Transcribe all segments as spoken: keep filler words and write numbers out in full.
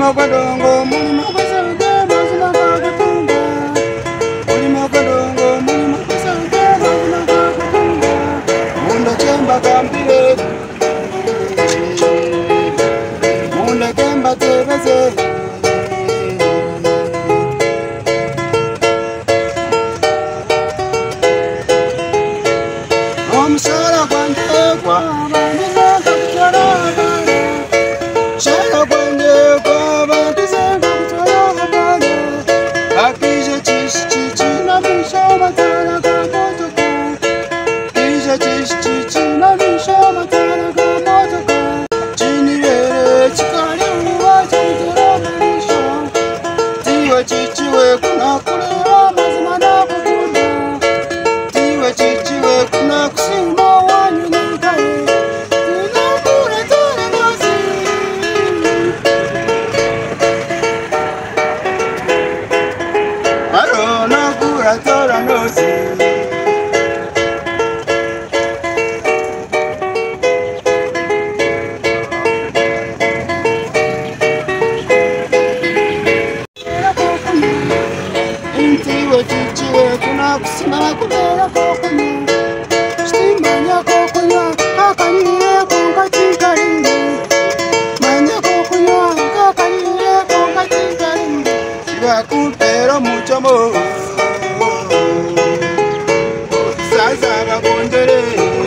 Mogadongo, Mulimakasaga, Mazunakatunga. Mulimakadongo, Mulimakasaga, Mazunakatunga. Munda Chemba Gambile. Munda Kemba Teveze. Om Shara Gwande Kwa, Bandizaka Kuchara Habana. Shara Gwande Kwa, Bandizaka Kuchara Habana. Akija Chish Chichi na Misha Matala Kamotoko. Akija Chish Chichi na Misha Matala Kamotoko. Chini Rere Chikari Uwa Chitara Manisha. Tiwa Chichi we kuna kulewa mazimana kukunda. Tiwa Chichi we kuna kusima wanyu nikae. Tina kure tole nosi. Marona kura tola nosi. Tiwa Chichi we kuna kusima kubera kokunya. Stimanya kokunya, kakanyire konga chikaringi. Manya kokunya, kakanyire konga chikaringi. Shiva kupera muchamo. Sasa bakondere.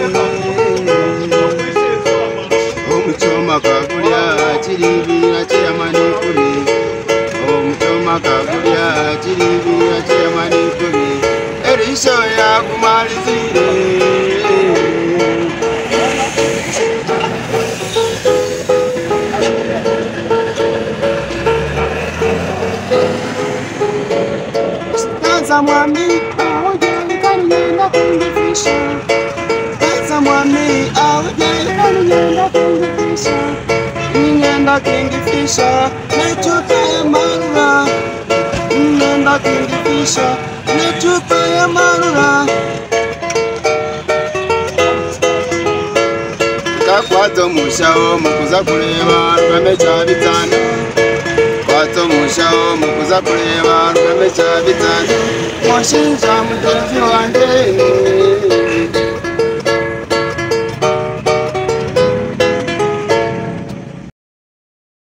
Omuchoma kakulya chiribira cheyamani kumi. Omuchoma kakulya chiribira cheyamani kumi. Erisho ya kumalizire. Tanza mwami, aoje kanyenda kungifisha. Tanza mwami, aoje kanyenda kungifisha. Nyenda kungifisha, nechupa ya marura. Nyenda kungifisha, nechupa ya marura. Kakwato mushao mukuza kuleba rwamecha bitano. Kwato mushao mukuza kuleba rwamecha bitano. Mwashinja mugenzi wanjye.